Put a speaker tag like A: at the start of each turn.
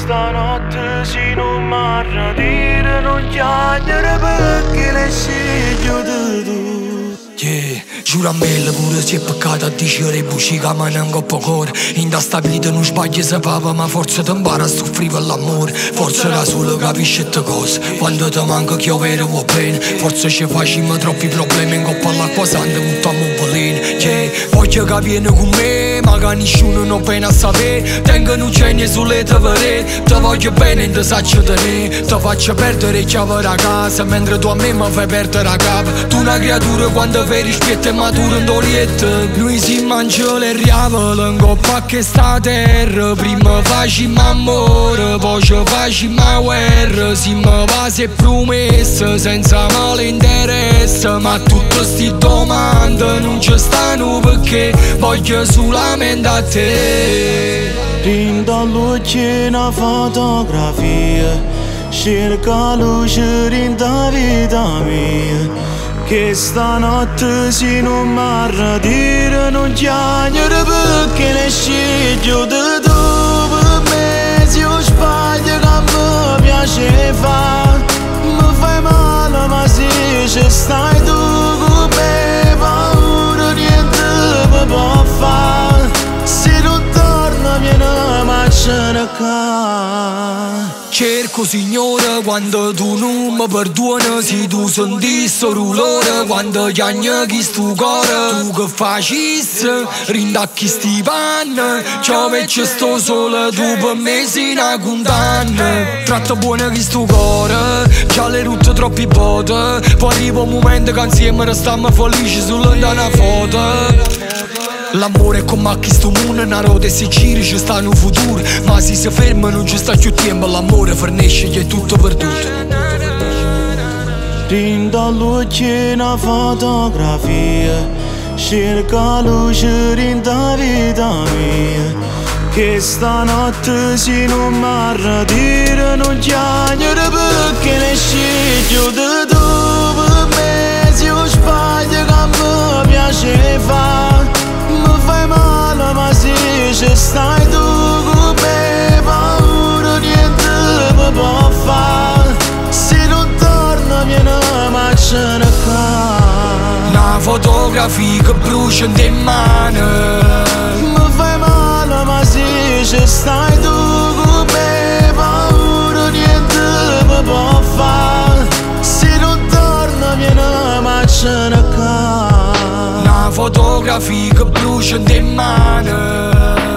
A: stanotte si non m'arra dire non chiacchiere perché le sceglio di tu.
B: Yeah, giuro a me pure se è peccato a dicere buci che ma non ho cuore. In da sta vita non sbagli se papa, ma forse ti impara a soffrire per l'amore. Forse da solo capisci te cose, quando ti manca chi ovvero va bene. Forse ci facciamo troppi problemi in coppa all'acqua santa buttiamo un veleno. Yeah, voglio che vieni con me, ma che nessuno non pena a sapere. Tengono cenni sulle tavere, ti voglio bene e ti saccio tenere. Ti faccio perdere il chiave da casa, mentre tu a me mi fai perdere la capa. Tu una creatura quando vedi rispetto e maturo in dolietto. Noi si mangia le riavole in coppa che sta terra. Prima facciamo amore, poi ci facciamo guerra. Si mi va se promessa, senza malinteresse. Ma tutte sti domande non ci stanno perché voglio solamente a te.
A: Rinda luce una fotografia, cerca luce rinda vita mia. Che stanotte si non m'arra dire non chiacchiere perché ne sceglio di tu. Per me se io sbaglio che mi piace fa, mi fai male ma se ci stai tu con me, paura niente mi può fare. Se non torna viene a cercare.
B: Cerco signore quando tu non mi perdoni, se tu senti sto rulore, quando chiagni sto cuore. Tu che facissi, rindacchi sti panni, ciò vecchio sto solo, tu per me sei una condanna. Tratta buona che sto cuore, già le rutte troppi botte. Poi arriva un momento che insieme restiamo felici sulla una foto. L'amore è come a chi sto mondo, una rota e si gira, ci sta un futuro. Ma se si ferma non ci sta più tempo, l'amore fornisce che è tutto perduto.
A: Rinda luce una fotografia, cerca luce rinda vita mia. Che stanotte si non m'arra dire non chiacchiere perché ne sceglio di tu. Per me se io sbaglio che mi piace fa, mi fai male ma se ci stai tu con me, paura niente mi può fare. Se non torna viene a cercare.
B: Una fotografia che brucia in mano,
A: mi fai male ma se ci stai tu con me, paura niente mi può fare. Se non torna viene a cercare.
B: una fotografia che brucia in mano.